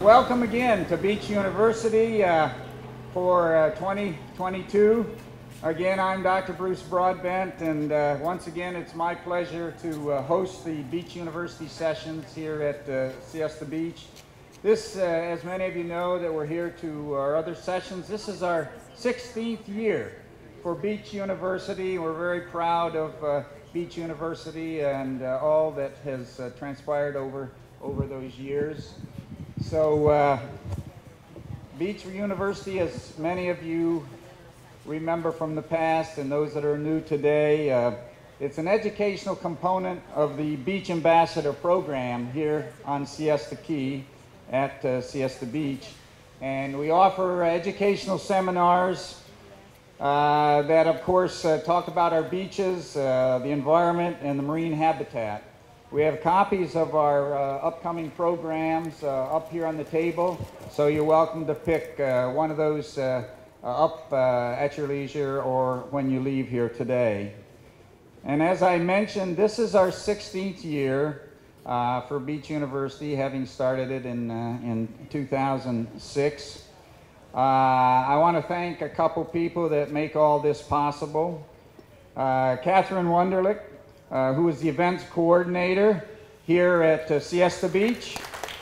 Welcome again to Beach University for 2022. Again, I'm Dr. Bruce Broadbent, and once again, it's my pleasure to host the Beach University sessions here at Siesta Beach. This, as many of you know that we're here to our other sessions, this is our 16th year for Beach University. We're very proud of Beach University and all that has transpired over those years. So Beach University, as many of you remember from the past and those that are new today, it's an educational component of the Beach Ambassador program here on Siesta Key at Siesta Beach. And we offer educational seminars that, of course, talk about our beaches, the environment, and the marine habitat. We have copies of our upcoming programs up here on the table, so you're welcome to pick one of those up at your leisure or when you leave here today. And as I mentioned, this is our 16th year for Beach University, having started it in 2006. I want to thank a couple people that make all this possible. Catherine Wunderlich, who is the events coordinator here at Siesta Beach.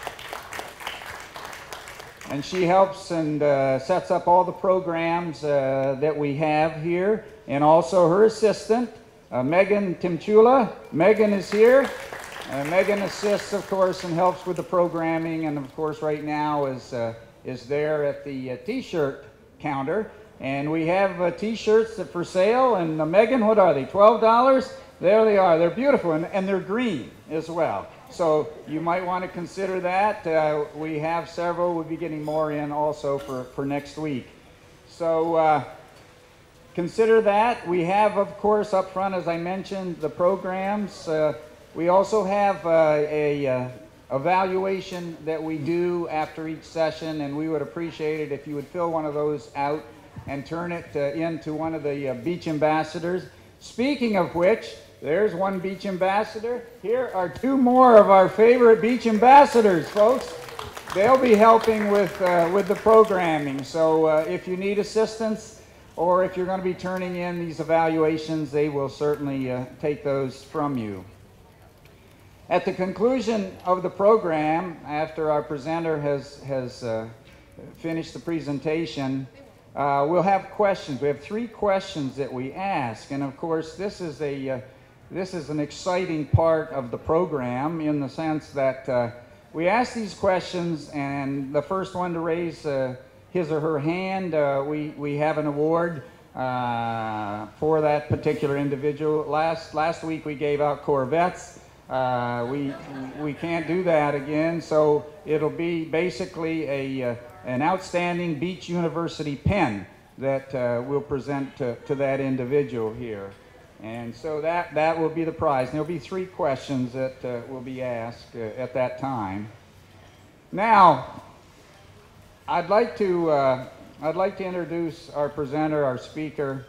And she helps and sets up all the programs that we have here. And also her assistant, Megan Timchula. Megan is here. Megan assists, of course, and helps with the programming. And of course, right now is there at the t-shirt counter. And we have t-shirts for sale. And Megan, what are they, $12? There they are. They're beautiful, and they're green as well. So you might want to consider that. We have several. We'll be getting more in also for next week. So consider that. We have, of course, up front, as I mentioned, the programs. We also have a evaluation that we do after each session, and we would appreciate it if you would fill one of those out and turn it into one of the beach ambassadors. Speaking of which, there's one beach ambassador. Here are two more of our favorite beach ambassadors, folks. They'll be helping with the programming. So if you need assistance or if you're going to be turning in these evaluations, they will certainly take those from you. At the conclusion of the program, after our presenter has finished the presentation, we'll have questions. We have 3 questions that we ask, and of course this is an exciting part of the program in the sense that we ask these questions, and the first one to raise his or her hand, we have an award for that particular individual. Last week we gave out Corvettes. We can't do that again, so it'll be basically an outstanding Beach University pen that we'll present to that individual here. And so that will be the prize. And there'll be 3 questions that will be asked at that time. Now, I'd like to introduce our presenter, our speaker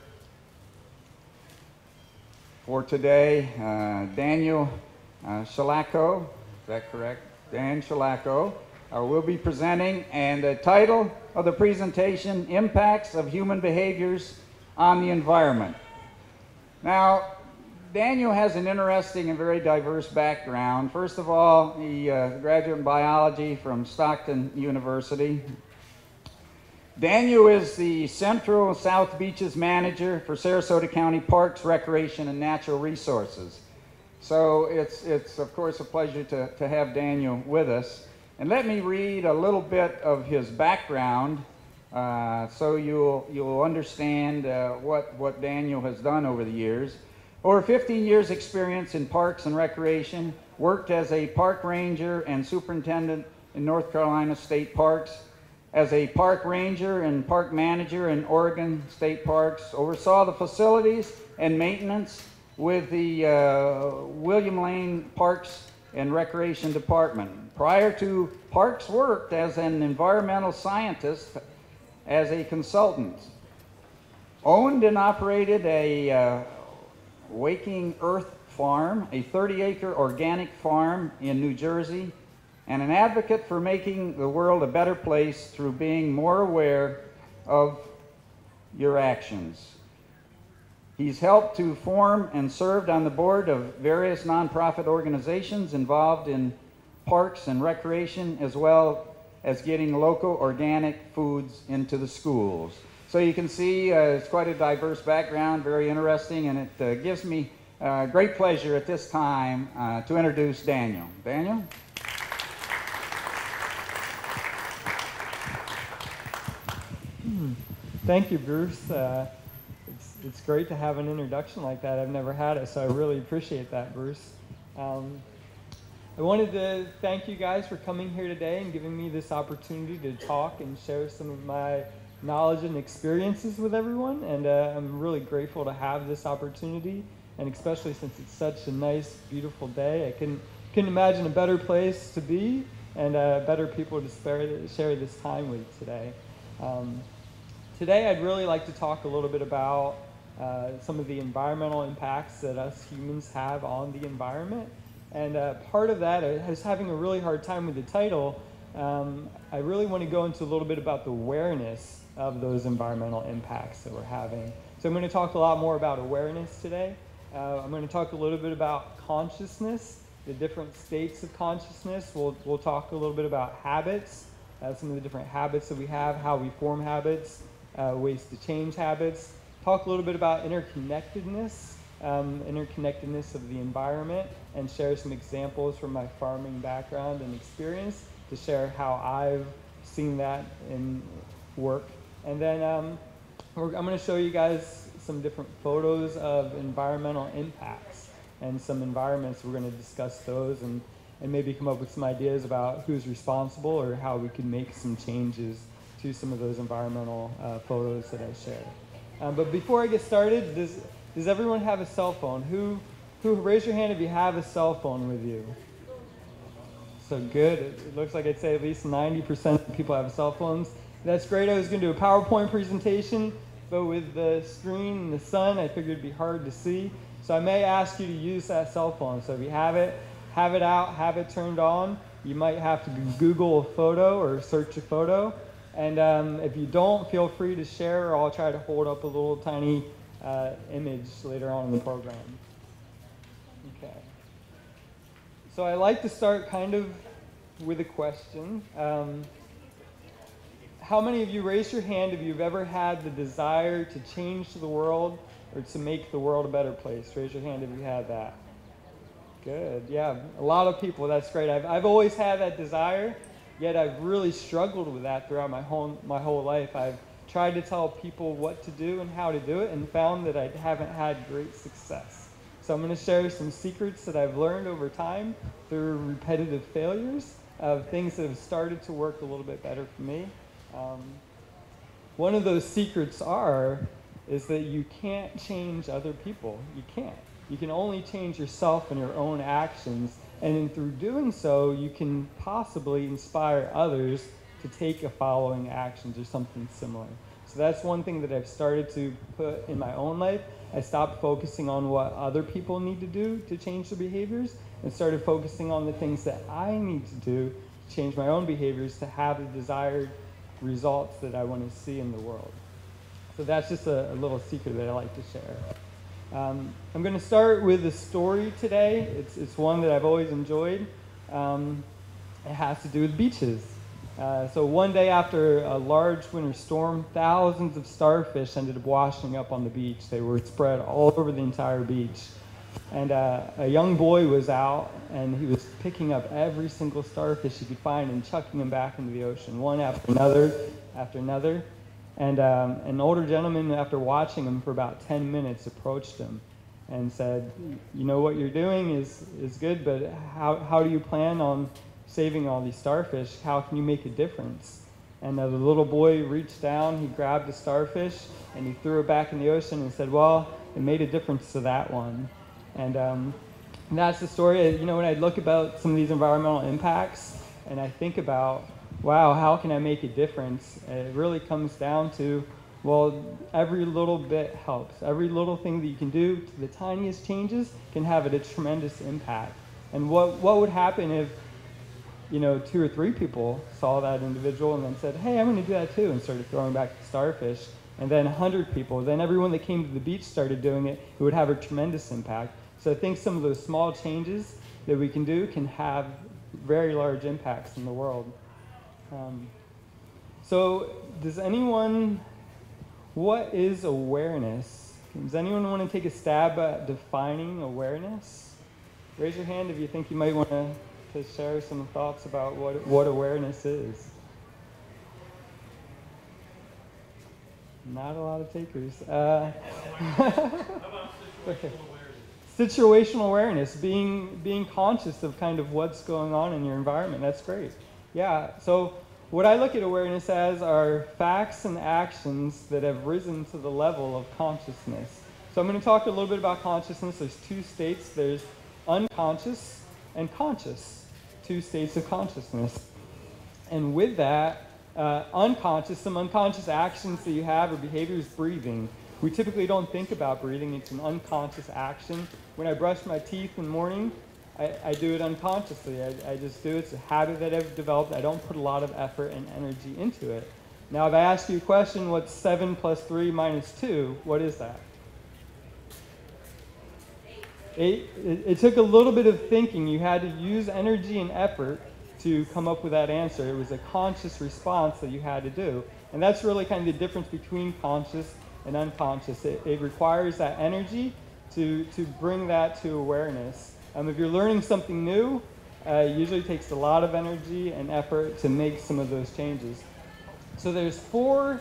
for today, Daniel Schewlakow. Is that correct? Dan Schewlakow will be presenting, and the title of the presentation, Impacts of Human Behaviors on the Environment. Now, Daniel has an interesting and very diverse background. First of all, he graduated in biology from Stockton University. Daniel is the Central South Beaches Manager for Sarasota County Parks, Recreation, and Natural Resources. So it's of course a pleasure to have Daniel with us. And let me read a little bit of his background so you'll understand what Daniel has done over the years. Over 15 years experience in parks and recreation, worked as a park ranger and superintendent in North Carolina State Parks, as a park ranger and park manager in Oregon State Parks, oversaw the facilities and maintenance with the William Lane Parks and Recreation Department. Prior to Parks, worked as an environmental scientist as a consultant. Owned and operated a Waking Earth Farm, a 30-acre organic farm in New Jersey, and an advocate for making the world a better place through being more aware of your actions. He's helped to form and served on the board of various nonprofit organizations involved in parks and recreation, as well as getting local organic foods into the schools. So you can see it's quite a diverse background, very interesting, and it gives me great pleasure at this time to introduce Daniel. Daniel? Thank you, Bruce. It's great to have an introduction like that. I've never had it, so I really appreciate that, Bruce. I wanted to thank you guys for coming here today and giving me this opportunity to talk and share some of my knowledge and experiences with everyone, and I'm really grateful to have this opportunity, and especially since it's such a nice, beautiful day. I couldn't imagine a better place to be and better people to share this time with today. Today I'd really like to talk a little bit about some of the environmental impacts that us humans have on the environment. And part of that, I was having a really hard time with the title. I really want to go into a little bit about the awareness of those environmental impacts that we're having. So I'm going to talk a lot more about awareness today. I'm going to talk a little bit about consciousness, the different states of consciousness. We'll talk a little bit about habits, some of the different habits that we have, how we form habits, ways to change habits. Talk a little bit about interconnectedness of the environment, and share some examples from my farming background and experience to share how I've seen that in work. And then I'm going to show you guys some different photos of environmental impacts and some environments. We're going to discuss those and maybe come up with some ideas about who's responsible or how we can make some changes to some of those environmental photos that I shared. But before I get started, does everyone have a cell phone? Who raise your hand if you have a cell phone with you? So good. It looks like I'd say at least 90% of people have cell phones. That's great. I was going to do a PowerPoint presentation, but with the screen and the sun, I figured it'd be hard to see. So I may ask you to use that cell phone. So if you have it out, have it turned on. You might have to Google a photo or search a photo. And if you don't, feel free to share, or I'll try to hold up a little tiny image later on in the program. Okay. So I like to start kind of with a question. How many of you, raise your hand if you've ever had the desire to change the world or to make the world a better place? Raise your hand if you had that. Good. Yeah, a lot of people. That's great. I've always had that desire, yet I've really struggled with that throughout my whole life. I've tried to tell people what to do and how to do it, and found that I haven't had great success. So I'm going to share some secrets that I've learned over time through repetitive failures of things that have started to work a little bit better for me. One of those secrets is that you can't change other people. You can't. You can only change yourself and your own actions, and through doing so, you can possibly inspire others to take the following actions or something similar. So that's one thing that I've started to put in my own life. I stopped focusing on what other people need to do to change their behaviors and started focusing on the things that I need to do to change my own behaviors to have the desired results that I want to see in the world. So that's just a little secret that I like to share. I'm going to start with a story today. It's one that I've always enjoyed. It has to do with beaches. So one day after a large winter storm, thousands of starfish ended up washing up on the beach. They were spread all over the entire beach. And a young boy was out, and he was picking up every single starfish he could find and chucking them back into the ocean, one after another. And an older gentleman, after watching him for about 10 minutes, approached him and said, "You know, what you're doing is good, but how do you plan on saving all these starfish? How can you make a difference?" And the little boy reached down, he grabbed a starfish, and he threw it back in the ocean and said, "Well, it made a difference to that one." And that's the story. You know, when I look about some of these environmental impacts, and I think about, wow, how can I make a difference? It really comes down to, well, every little bit helps. Every little thing that you can do, to the tiniest changes, can have a tremendous impact. And what would happen 2 or 3 people saw that individual and then said, hey, I'm going to do that too, and started throwing back the starfish. And then 100 people. Then everyone that came to the beach started doing it. It would have a tremendous impact. So I think some of those small changes that we can do can have very large impacts in the world. So what is awareness? Does anyone want to take a stab at defining awareness? Raise your hand if you think you might want to share some thoughts about what awareness is. Not a lot of takers. Okay. Situational awareness, being conscious of kind of what's going on in your environment. That's great. Yeah, so what I look at awareness as are facts and actions that have risen to the level of consciousness. So I'm going to talk a little bit about consciousness. There's 2 states. There's unconscious and conscious, 2 states of consciousness. And with that, some unconscious actions that you have or behaviors, breathing. We typically don't think about breathing. It's an unconscious action. When I brush my teeth in the morning, I do it unconsciously. I just do it. It's a habit that I've developed. I don't put a lot of effort and energy into it. Now, if I ask you a question, what's 7 plus 3 minus 2? What is that? 8. It took a little bit of thinking. You had to use energy and effort to come up with that answer. It was a conscious response that you had to do. And that's really kind of the difference between conscious and unconscious. It requires that energy to bring that to awareness. If you're learning something new, it usually takes a lot of energy and effort to make some of those changes. So there's 4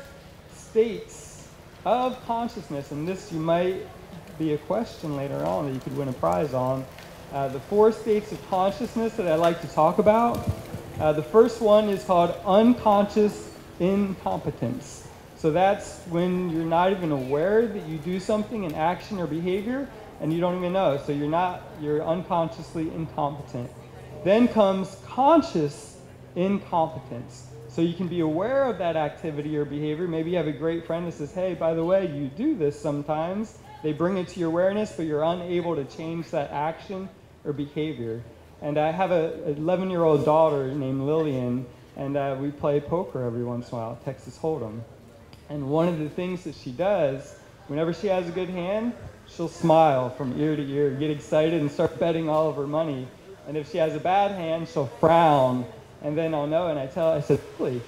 states of consciousness, and this might be a question later on that you could win a prize on. The 4 states of consciousness that I like to talk about. The first one is called unconscious incompetence. So that's when you're not even aware that you do something, an action or behavior, and you don't even know. So you're unconsciously incompetent. Then comes conscious incompetence. So you can be aware of that activity or behavior. Maybe you have a great friend that says, hey, by the way, you do this sometimes. They bring it to your awareness, but you're unable to change that action or behavior. And I have an 11-year-old daughter named Lillian, and we play poker every once in a while, Texas Hold'em. And one of the things that she does, whenever she has a good hand, she'll smile from ear to ear, get excited, and start betting all of her money. And if she has a bad hand, she'll frown. And then I'll know, and I said, really,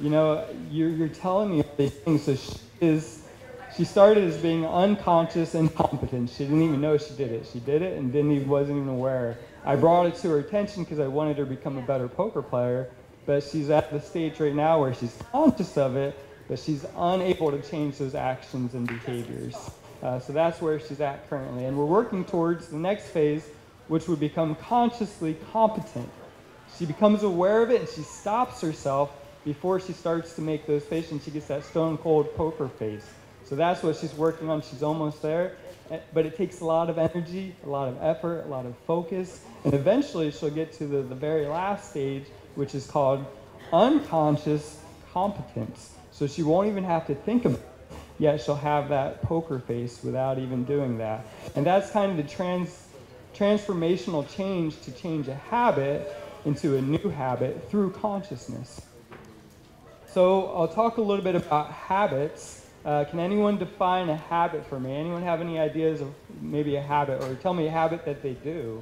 you're telling me all these things. So she started as being unconscious incompetent. She didn't even know she did it. She did it and wasn't even aware. I brought it to her attention because I wanted her to become a better poker player. But she's at the stage right now where she's conscious of it, but she's unable to change those actions and behaviors. So that's where she's at currently. And we're working towards the next phase, which would become consciously competent. She becomes aware of it, and she stops herself before she starts to make those faces, and she gets that stone cold poker face. So that's what she's working on. She's almost there. But it takes a lot of energy, a lot of effort, a lot of focus. And eventually she'll get to the very last stage, which is called unconscious competence. So she won't even have to think about it, yet she'll have that poker face without even doing that. And that's kind of the transformational change to change a habit into a new habit through consciousness. So I'll talk a little bit about habits. Can anyone define a habit for me? Anyone have any ideas of maybe a habit, or tell me a habit that they do?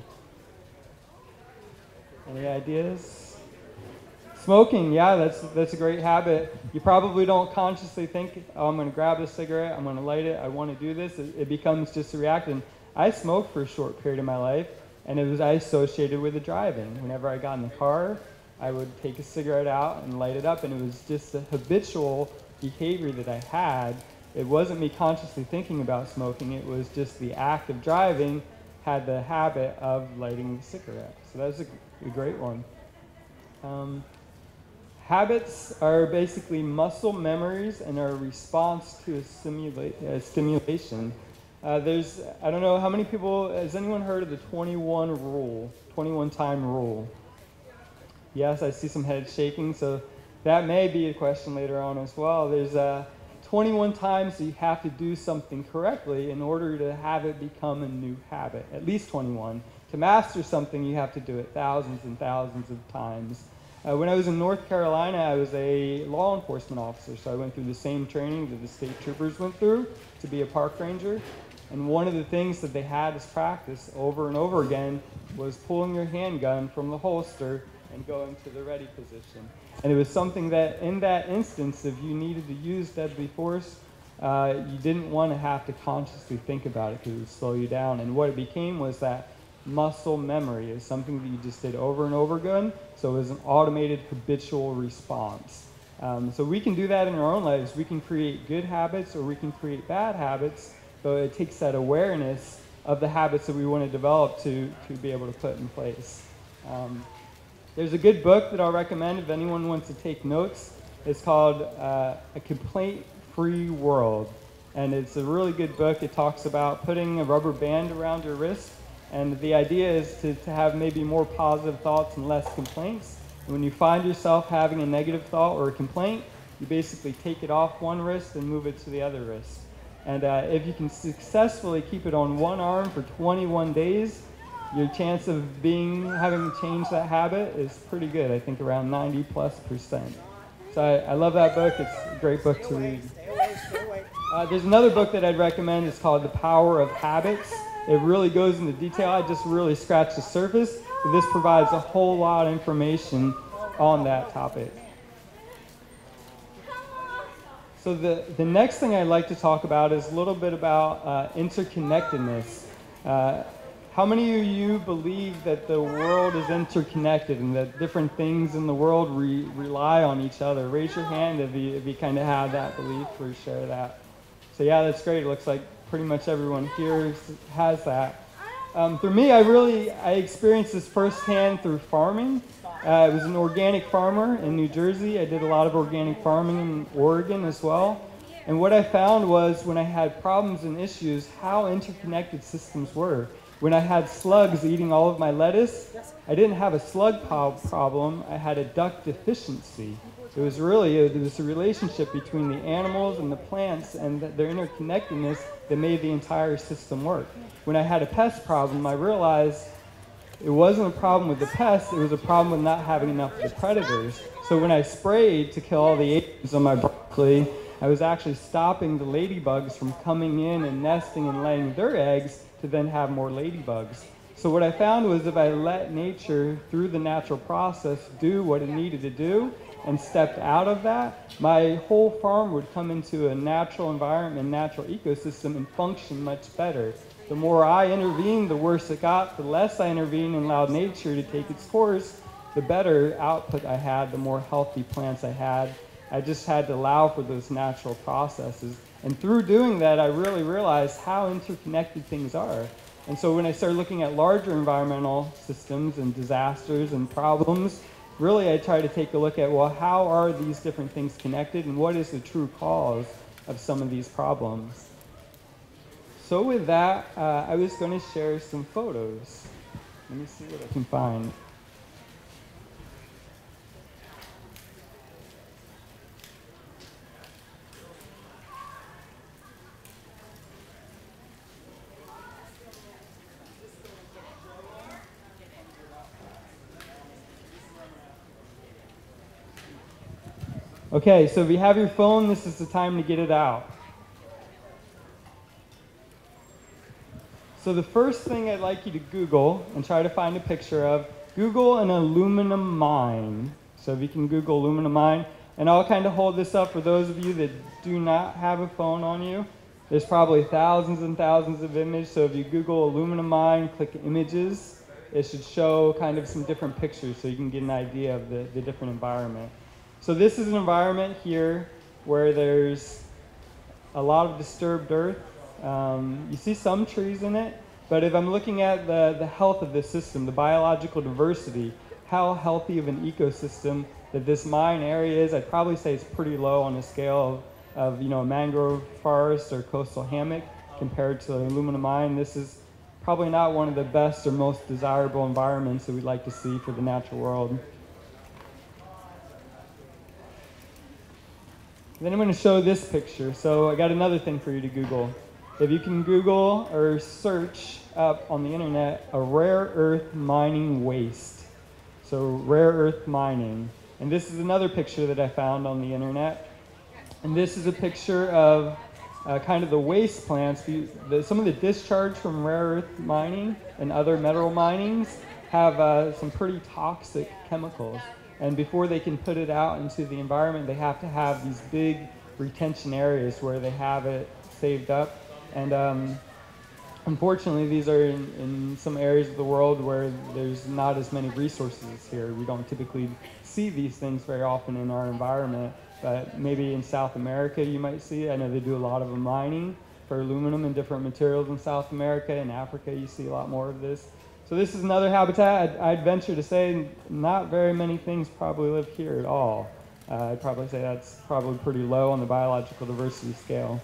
Any ideas? Smoking, yeah, that's a great habit. You probably don't consciously think, oh, I'm going to grab a cigarette, I'm going to light it, I want to do this. It becomes just a reaction. I smoked for a short period of my life, and I associated with the driving. Whenever I got in the car, I would take a cigarette out and light it up, and it was just a habitual behavior that I had. It wasn't me consciously thinking about smoking, it was just the act of driving had the habit of lighting the cigarette. So that's a great one. Habits are basically muscle memories and are a response to a stimulation. I don't know how many people, has anyone heard of the 21 time rule? Yes, I see some heads shaking, so that may be a question later on as well. There's 21 times that you have to do something correctly in order to have it become a new habit, at least 21. to master something, you have to do it thousands and thousands of times. When I was in North Carolina, I was a law enforcement officer, so I went through the same training that the state troopers went through to be a park ranger. And one of the things that they had as practice over and over again was pulling your handgun from the holster and going to the ready position. And it was something that in that instance, if you needed to use deadly force, you didn't want to have to consciously think about it because it would slow you down. And what it became was that muscle memory is something that you just did over and over again. So it was an automated habitual response. So we can do that in our own lives. We can create good habits or we can create bad habits, but it takes that awareness of the habits that we want to develop to be able to put in place. There's a good book that I'll recommend if anyone wants to take notes. It's called A Complaint-Free World. And it's a really good book. It talks about putting a rubber band around your wrist. And the idea is to have maybe more positive thoughts and less complaints. And when you find yourself having a negative thought or a complaint, you basically take it off one wrist and move it to the other wrist. And if you can successfully keep it on one arm for 21 days, your chance of having changed that habit is pretty good. I think around 90+%. So I love that book. It's a great book to read. There's another book that I'd recommend. It's called The Power of Habits. It really goes into detail. I just really scratched the surface, but this provides a whole lot of information on that topic. So the next thing I'd like to talk about is a little bit about interconnectedness. How many of you believe that the world is interconnected and that different things in the world rely on each other? Raise your hand if you kind of have that belief or share that. So yeah, that's great. It looks like pretty much everyone here has that. For me, I experienced this firsthand through farming. I was an organic farmer in New Jersey. I did a lot of organic farming in Oregon as well. And what I found was when I had problems and issues, how interconnected systems were. When I had slugs eating all of my lettuce, I didn't have a slug problem. I had a duct deficiency. It was a relationship between the animals and the plants and their interconnectedness that made the entire system work. When I had a pest problem, I realized it wasn't a problem with the pests, it was a problem with not having enough of the predators. So when I sprayed to kill all the aphids on my broccoli, I was actually stopping the ladybugs from coming in and nesting and laying their eggs to then have more ladybugs. So what I found was if I let nature, through the natural process, do what it needed to do, and stepped out of that, my whole farm would come into a natural environment, natural ecosystem, and function much better. The more I intervened, the worse it got. The less I intervened and allowed nature to take its course, the better output I had, the more healthy plants I had. I just had to allow for those natural processes. And through doing that, I really realized how interconnected things are. And so when I started looking at larger environmental systems and disasters and problems, really I try to take a look at, well, how are these different things connected and what is the true cause of some of these problems? So with that, I was going to share some photos. Let me see what I can find. Okay, so if you have your phone, this is the time to get it out. So the first thing I'd like you to Google and try to find a picture of, Google an aluminum mine. So if you can Google aluminum mine, and I'll kind of hold this up for those of you that do not have a phone on you. There's probably thousands and thousands of images, so if you Google aluminum mine, click images, it should show kind of some different pictures so you can get an idea of the different environment. So this is an environment here where there's a lot of disturbed earth. You see some trees in it, but if I'm looking at the health of this system, the biological diversity, how healthy of an ecosystem that this mine area is, I'd probably say it's pretty low on a scale of a mangrove forest or coastal hammock compared to an aluminum mine. This is probably not one of the best or most desirable environments that we'd like to see for the natural world. Then I'm going to show this picture. So I got another thing for you to Google. if you can Google or search up on the internet a rare earth mining waste. So rare earth mining. And this is another picture that I found on the internet. And this is a picture of kind of the waste plants. Some of the discharge from rare earth mining and other mineral minings have some pretty toxic chemicals. And before they can put it out into the environment, they have to have these big retention areas where they have it saved up. And unfortunately, these are in some areas of the world where there's not as many resources here. We don't typically see these things very often in our environment. But maybe in South America you might see it. I know they do a lot of mining for aluminum and different materials in South America. In Africa you see a lot more of this. So this is another habitat. I'd venture to say not very many things probably live here at all. I'd probably say that's probably pretty low on the biological diversity scale.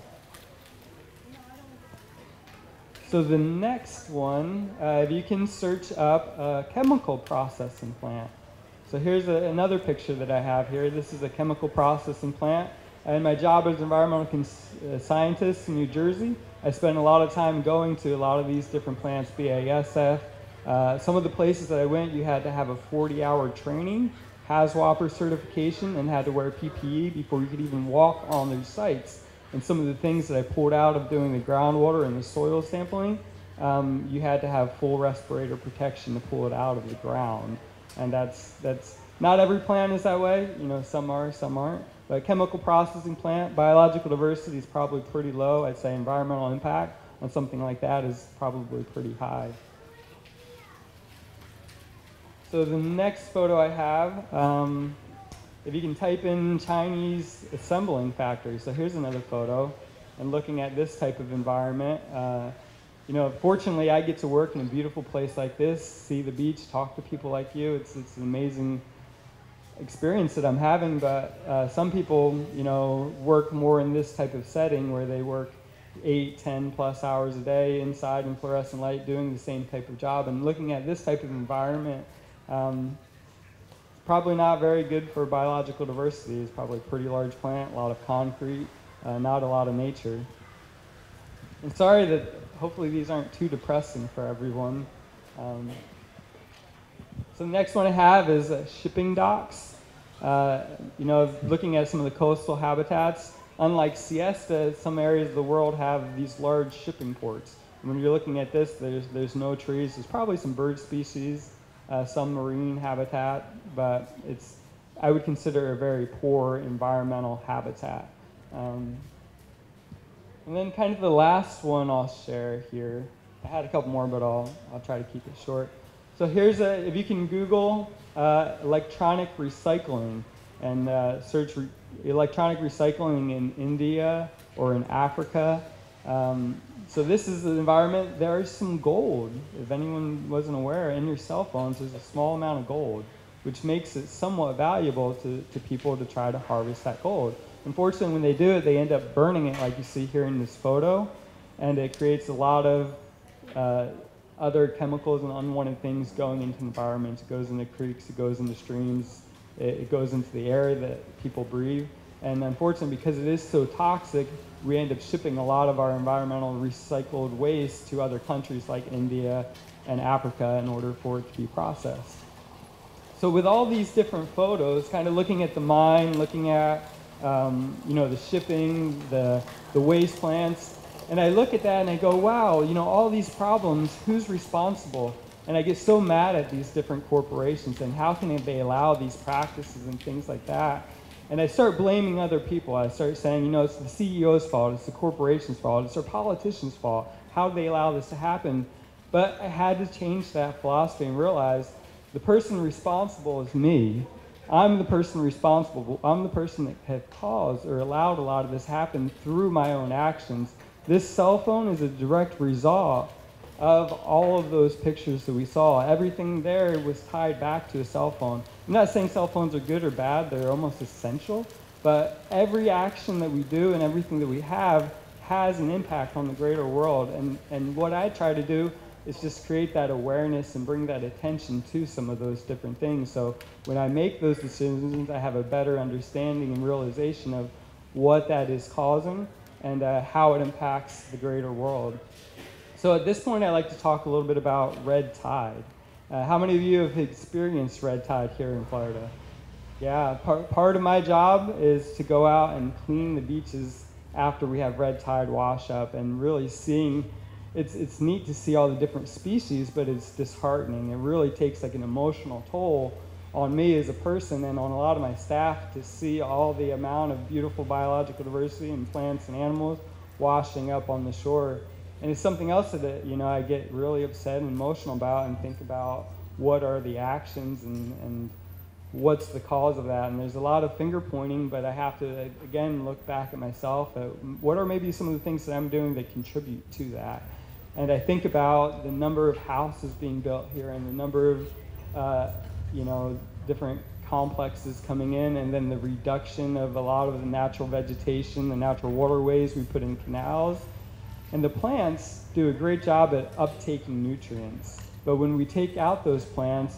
So the next one, if you can search up a chemical processing plant. So here's another picture that I have here. This is a chemical processing plant. And my job as an environmental scientist in New Jersey, I spent a lot of time going to a lot of these different plants, BASF. Some of the places that I went, you had to have a 40-hour training, HAZWOPER certification, and had to wear PPE before you could even walk on those sites. And some of the things that I pulled out of doing the groundwater and the soil sampling, you had to have full respirator protection to pull it out of the ground. And that's not every plant is that way. You know, some are, some aren't. But chemical processing plant, biological diversity is probably pretty low. I'd say environmental impact on something like that is probably pretty high. So the next photo I have, if you can type in Chinese assembling factory. So here's another photo. And looking at this type of environment, you know, fortunately I get to work in a beautiful place like this, see the beach, talk to people like you. It's an amazing experience that I'm having, but some people, you know, work more in this type of setting where they work 8, 10 plus hours a day inside in fluorescent light doing the same type of job. And looking at this type of environment, probably not very good for biological diversity. It's probably a pretty large plant, a lot of concrete, not a lot of nature. And sorry that hopefully these aren't too depressing for everyone. So the next one I have is shipping docks. You know, looking at some of the coastal habitats, unlike Siesta, some areas of the world have these large shipping ports. And when you're looking at this, there's no trees. There's probably some bird species, some marine habitat, but I would consider a very poor environmental habitat. And then kind of the last one I'll share here. I had a couple more, but I'll try to keep it short. So here's if you can Google electronic recycling and search electronic recycling in India or in Africa. So this is the environment. There is some gold. If anyone wasn't aware, in your cell phones there's a small amount of gold, which makes it somewhat valuable to people to try to harvest that gold. Unfortunately, when they do it, they end up burning it like you see here in this photo, and it creates a lot of other chemicals and unwanted things going into the environment. It goes into creeks, it goes into streams, it goes into the air that people breathe. And unfortunately, because it is so toxic, we end up shipping a lot of our environmental recycled waste to other countries like India and Africa in order for it to be processed. So with all these different photos, kind of looking at the mine, looking at you know, the shipping, the waste plants, and I look at that and I go, wow, you know, all these problems, who's responsible? And I get so mad at these different corporations and how can they allow these practices and things like that. And I start blaming other people. I start saying, you know, it's the CEO's fault, it's the corporation's fault, it's our politicians' fault. How do they allow this to happen? But I had to change that philosophy and realize the person responsible is me. I'm the person responsible. I'm the person that has caused or allowed a lot of this happen through my own actions. This cell phone is a direct result of all of those pictures that we saw. Everything there was tied back to a cell phone. I'm not saying cell phones are good or bad, they're almost essential, but every action that we do and everything that we have has an impact on the greater world. And what I try to do is just create that awareness and bring that attention to some of those different things. So when I make those decisions, I have a better understanding and realization of what that is causing. and how it impacts the greater world. So at this point, I'd like to talk a little bit about red tide. How many of you have experienced red tide here in Florida? Yeah, part of my job is to go out and clean the beaches after we have red tide wash up, and really seeing, it's neat to see all the different species, but it's disheartening. It really takes like an emotional toll on me as a person and on a lot of my staff to see all the amount of beautiful biological diversity and plants and animals washing up on the shore. And it's something else that, you know, I get really upset and emotional about, and think about what are the actions and what's the cause of that. And there's a lot of finger pointing, but I have to, again, look back at myself at what are maybe some of the things that I'm doing that contribute to that. And I think about the number of houses being built here and the number of, you know, different complexes coming in, and then the reduction of a lot of the natural vegetation, the natural waterways we put in canals. And the plants do a great job at uptaking nutrients. But when we take out those plants,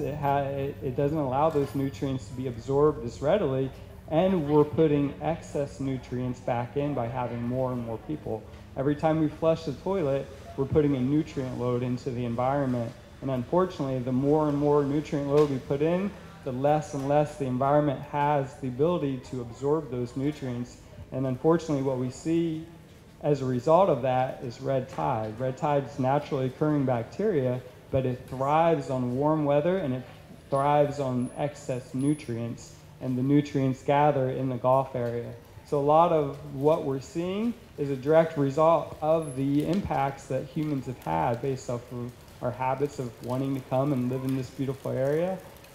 it doesn't allow those nutrients to be absorbed as readily, and we're putting excess nutrients back in by having more and more people. Every time we flush the toilet, we're putting a nutrient load into the environment. And unfortunately, the more and more nutrient load we put in, the less and less the environment has the ability to absorb those nutrients. And unfortunately, what we see as a result of that is red tide. Red tide is naturally occurring bacteria, but it thrives on warm weather, and it thrives on excess nutrients, and the nutrients gather in the Gulf area. So a lot of what we're seeing is a direct result of the impacts that humans have had based off of our habits of wanting to come and live in this beautiful area.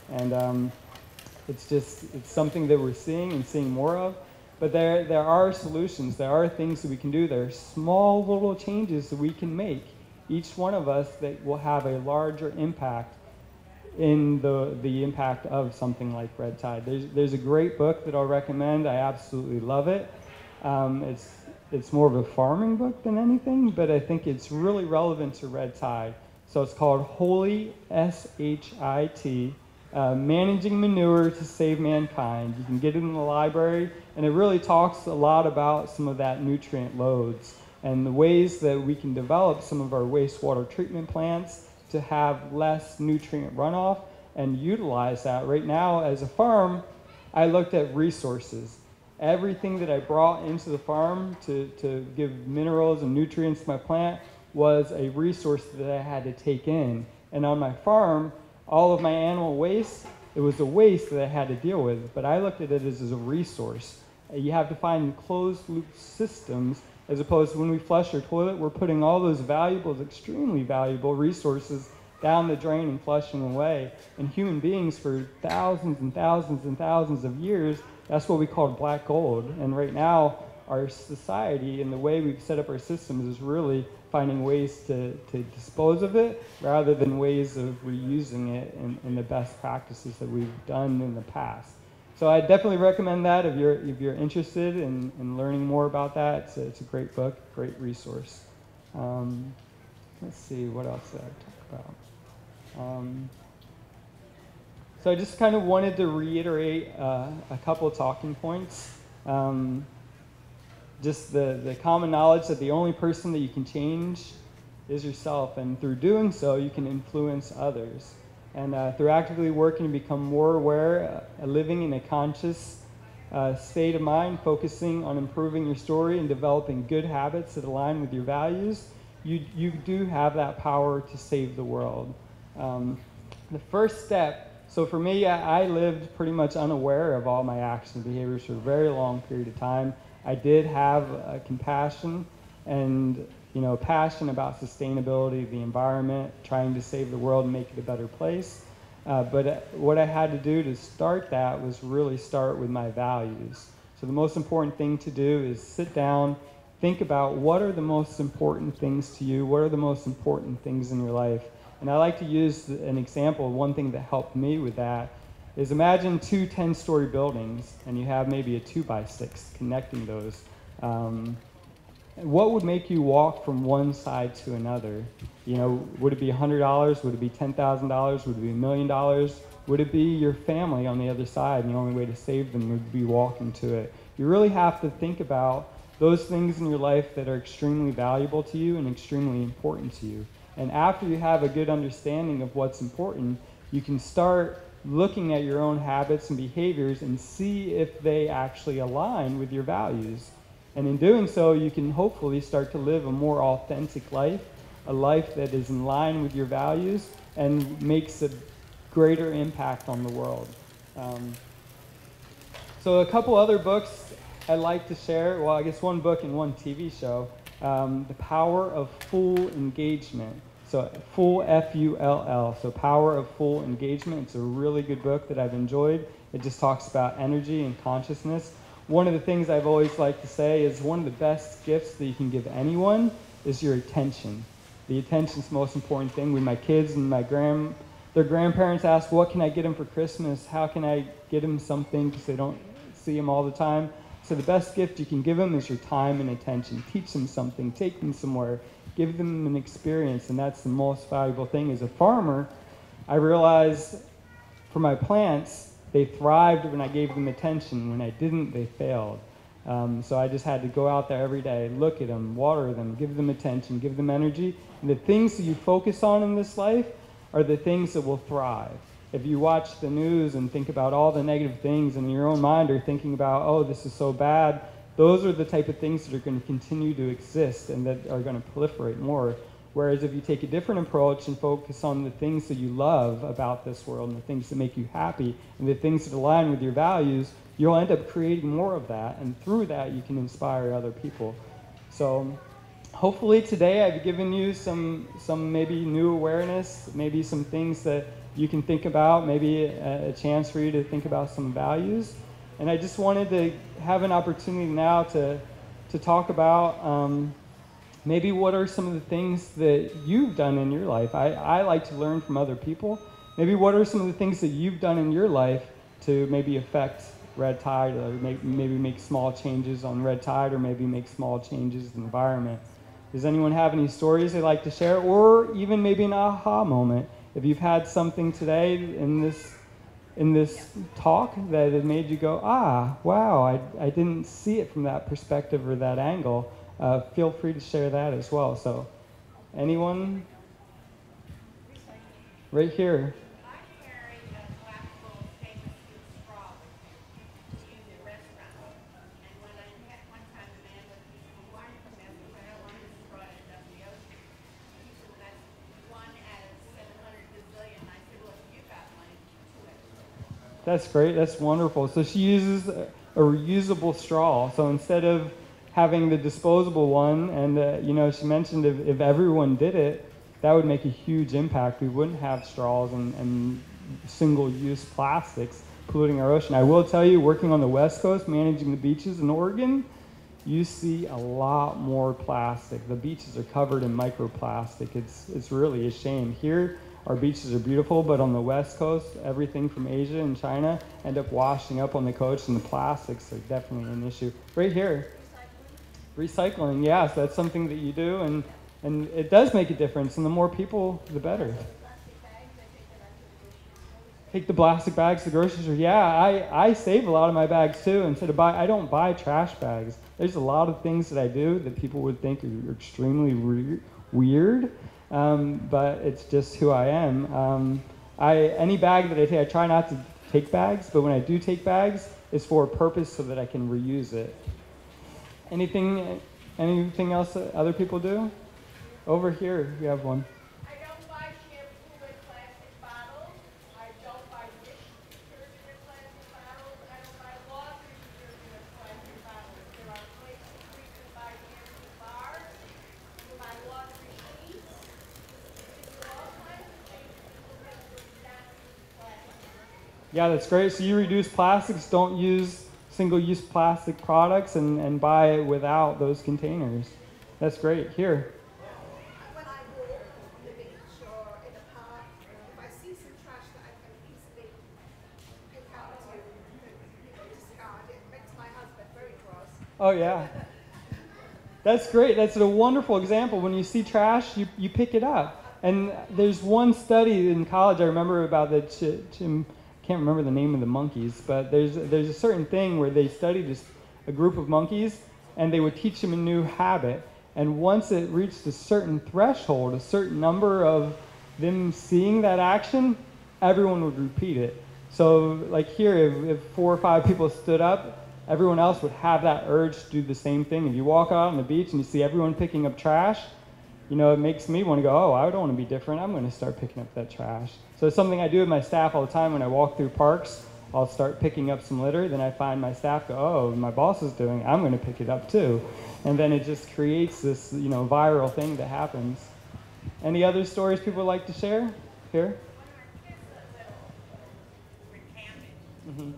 And it's something that we're seeing and seeing more of. But there are solutions. There are things that we can do. There are small little changes that we can make, each one of us, that will have a larger impact in the impact of something like red tide. There's a great book that I'll recommend. I absolutely love it. It's more of a farming book than anything, but I think it's really relevant to red tide. So it's called Holy, S-H-I-T, Managing Manure to Save Mankind. You can get it in the library, and it really talks a lot about some of that nutrient loads and the ways that we can develop some of our wastewater treatment plants to have less nutrient runoff and utilize that. Right now, as a farm, I looked at resources. Everything that I brought into the farm to give minerals and nutrients to my plant was a resource that I had to take in. And on my farm, all of my animal waste, it was a waste that I had to deal with. But I looked at it as a resource. You have to find closed loop systems, as opposed to when we flush our toilet, we're putting all those valuable, extremely valuable resources down the drain and flushing away. And human beings, for thousands and thousands and thousands of years, that's what we called black gold. And right now, our society and the way we've set up our systems is really finding ways to dispose of it rather than ways of reusing it in the best practices that we've done in the past. So I definitely recommend that if you're interested in learning more about that. It's a great book, great resource. Let's see, what else did I talk about? So I just kind of wanted to reiterate a couple of talking points. Just the common knowledge that the only person that you can change is yourself, and through doing so, you can influence others. And through actively working to become more aware, living in a conscious state of mind, focusing on improving your story and developing good habits that align with your values, you do have that power to save the world. The first step, so for me, I lived pretty much unaware of all my actions and behaviors for a very long period of time. I did have compassion and passion about sustainability, the environment, trying to save the world and make it a better place. But what I had to do to start that was really start with my values. So the most important thing to do is sit down, think about what are the most important things to you, what are the most important things in your life. And I like to use an example. One thing that helped me with that is imagine two 10-story buildings, and you have maybe a 2x6 connecting those. What would make you walk from one side to another? Would it be $100? Would it be $10,000? Would it be $1 million? Would it be your family on the other side, and the only way to save them would be walking to it? You really have to think about those things in your life that are extremely valuable to you and extremely important to you. And after you have a good understanding of what's important, you can start looking at your own habits and behaviors and see if they actually align with your values. And in doing so, you can hopefully start to live a more authentic life, a life that is in line with your values and makes a greater impact on the world. So a couple other books I'd like to share. Well, I guess one book and one TV show. The Power of Full Engagement. So full, F-U-L-L. So Power of Full Engagement. It's a really good book that I've enjoyed. It just talks about energy and consciousness. One of the things I've always liked to say is one of the best gifts that you can give anyone is your attention. The attention's the most important thing. With my kids and their grandparents ask, what can I get them for Christmas? How can I get them something because they don't see them all the time? So the best gift you can give them is your time and attention. Teach them something, take them somewhere, give them an experience, and that's the most valuable thing. As a farmer, I realized for my plants, they thrived when I gave them attention. When I didn't, they failed. So I just had to go out there every day, look at them, water them, give them attention, give them energy. And the things that you focus on in this life are the things that will thrive. If you watch the news and think about all the negative things and in your own mind are thinking about, oh, this is so bad, those are the type of things that are going to continue to exist and that are going to proliferate more. Whereas if you take a different approach and focus on the things that you love about this world and the things that make you happy and the things that align with your values, you'll end up creating more of that, and through that you can inspire other people. So hopefully today I've given you some maybe new awareness, maybe some things that you can think about, maybe a chance for you to think about some values. And I just wanted to have an opportunity now to talk about maybe what are some of the things that you've done in your life. I like to learn from other people. Maybe what are some of the things that you've done in your life to maybe affect red tide, or maybe make small changes on red tide, or maybe make small changes in the environment. Does anyone have any stories they'd like to share, or even maybe an aha moment? If you've had something today in this talk that had made you go, ah, wow, I didn't see it from that perspective or that angle, feel free to share that as well. So anyone? Right here. That's great. That's wonderful. So she uses a reusable straw. So instead of having the disposable one, and she mentioned if everyone did it, that would make a huge impact. We wouldn't have straws and single-use plastics polluting our ocean. I will tell you, working on the West Coast, managing the beaches in Oregon, you see a lot more plastic. The beaches are covered in microplastic. It's really a shame. Here, our beaches are beautiful, but on the West Coast, everything from Asia and China end up washing up on the coast, and the plastics are definitely an issue. Right here. Recycling, yes, that's something that you do, and it does make a difference, and the more people, the better. Take the plastic bags to the grocery store. Yeah, I save a lot of my bags too. I don't buy trash bags. There's a lot of things that I do that people would think are extremely weird. But it's just who I am. Any bag that I take, I try not to take bags, but when I do take bags, it's for a purpose so that I can reuse it. Anything else that other people do? Over here, we have one. I don't buy shampoo in plastic bottles. I don't buy dish detergent in plastic bottles. I don't buy laundry detergent in plastic bottles. There are places where you can buy shampoo bars. You can buy laundry sheets. Yeah, that's great. So you reduce plastics, don't use single-use plastic products, and buy it without those containers. That's great. Here. When I walk on the beach or in a park, if I see some trash that I can easily pick out to discard, it makes my husband very cross. Oh, yeah. That's great. That's a wonderful example. When you see trash, you pick it up. And there's one study in college I remember about the can't remember the name of the monkeys, but there's a certain thing where they studied a group of monkeys, and they would teach them a new habit. And once it reached a certain threshold, a certain number of them seeing that action, everyone would repeat it. So like here, if 4 or 5 people stood up, everyone else would have that urge to do the same thing. If you walk out on the beach and you see everyone picking up trash, you know, it makes me want to go, oh, I don't want to be different. I'm going to start picking up that trash. So it's something I do with my staff all the time. When I walk through parks, I'll start picking up some litter. Then I find my staff go, oh, my boss is doing it. I'm going to pick it up too. And then it just creates this, you know, viral thing that happens. Any other stories people would like to share? Here? Mm-hmm.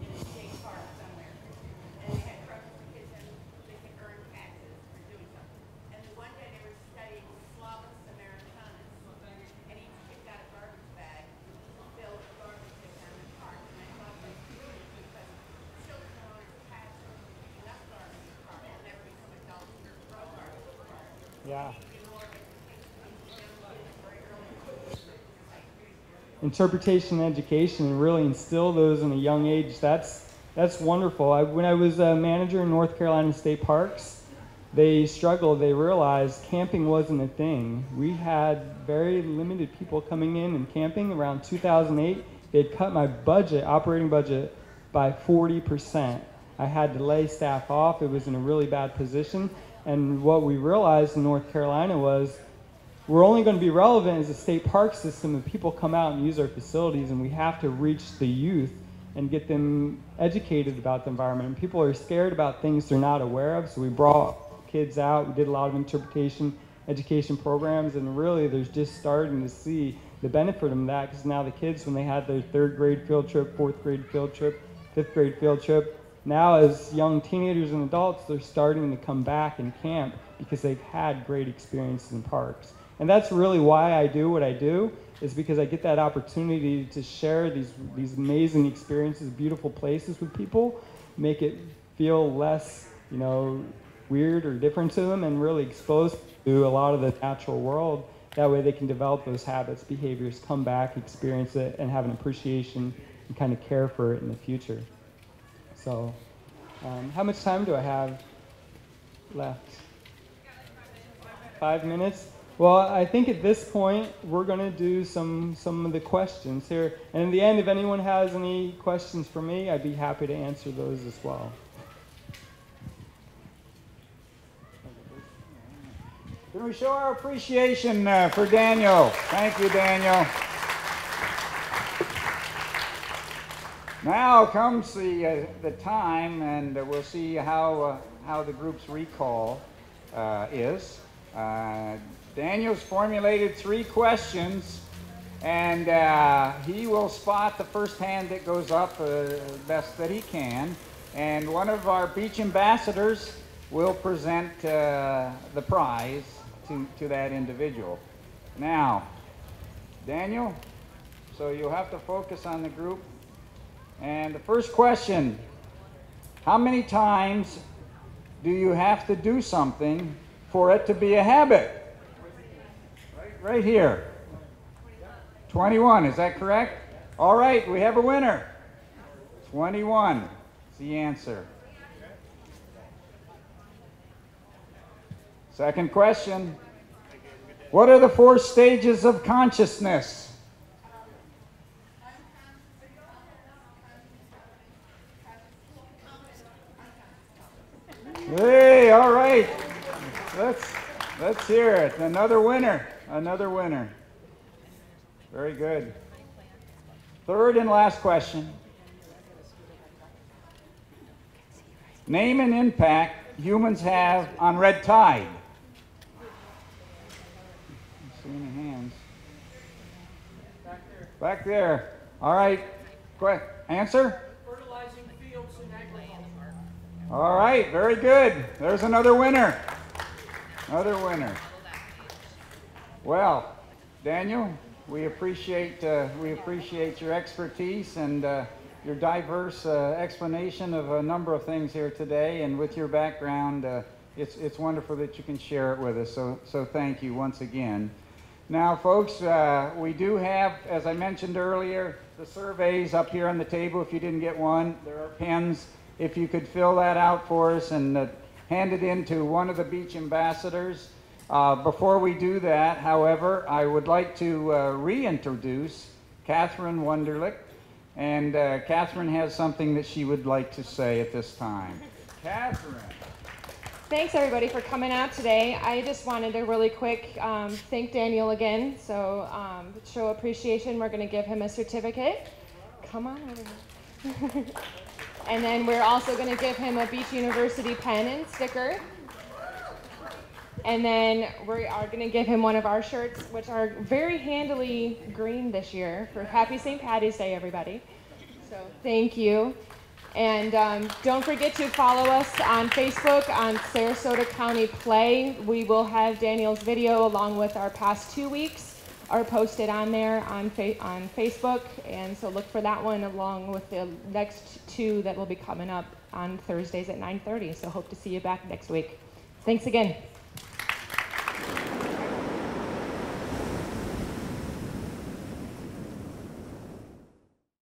Yeah. Interpretation and education, and really instill those in a young age. That's wonderful. When I was a manager in North Carolina State Parks, they struggled. They realized camping wasn't a thing. We had very limited people coming in and camping. Around 2008, they'd cut my budget, operating budget, by 40%. I had to lay staff off. It was in a really bad position. And what we realized in North Carolina was we're only going to be relevant as a state park system if people come out and use our facilities, and we have to reach the youth and get them educated about the environment. And people are scared about things they're not aware of, so we brought kids out. We did a lot of interpretation education programs, and really there's just starting to see the benefit of that, because now the kids, when they had their 3rd grade field trip, 4th grade field trip, 5th grade field trip, now as young teenagers and adults, they're starting to come back and camp because they've had great experiences in parks. And that's really why I do what I do, is because I get that opportunity to share these amazing experiences, beautiful places with people, make it feel less, you know, weird or different to them, and really expose to a lot of the natural world. That way they can develop those habits, behaviors, come back, experience it, and have an appreciation and kind of care for it in the future. So, how much time do I have left? 5 minutes? Well, I think at this point, we're going to do some of the questions here. And in the end, if anyone has any questions for me, I'd be happy to answer those as well. Can we show our appreciation for Daniel? Thank you, Daniel. Now comes the time, and we'll see how the group's recall is. Daniel's formulated 3 questions, and he will spot the first hand that goes up best that he can. And one of our beach ambassadors will present the prize to that individual. Now, Daniel, so you'll have to focus on the group. And the first question, how many times do you have to do something for it to be a habit? Right here. 21, is that correct? All right, we have a winner. 21 is the answer. Second question, what are the 4 stages of consciousness? Hey, all right. Let's hear it. Another winner. Another winner. Very good. Third and last question. Name an impact humans have on red tide. I'm seeing the hands. Back there. All right. Quick. Answer? Fertilizing fields and agriculture. All right. Very good. There's another winner. Another winner. Well, Daniel, we appreciate your expertise and your diverse explanation of a number of things here today. And with your background, it's wonderful that you can share it with us. So thank you once again. Now, folks, we do have, as I mentioned earlier, the surveys up here on the table. If you didn't get one, there are pens. If you could fill that out for us and hand it in to one of the beach ambassadors. Before we do that, however, I would like to reintroduce Catherine Wunderlich. And Catherine has something that she would like to say at this time. Catherine. Thanks everybody for coming out today. I just wanted to really quick thank Daniel again. So show appreciation, we're going to give him a certificate. Come on over here. And then we're also going to give him a Beach University pen and sticker. And then we are going to give him one of our shirts, which are very handily green this year for Happy St. Patty's Day, everybody. So thank you. And don't forget to follow us on Facebook on Sarasota County Play. We will have Daniel's video along with our past 2 weeks are posted on there on Facebook. And so look for that one along with the next 2 that will be coming up on Thursdays at 9:30. So hope to see you back next week. Thanks again.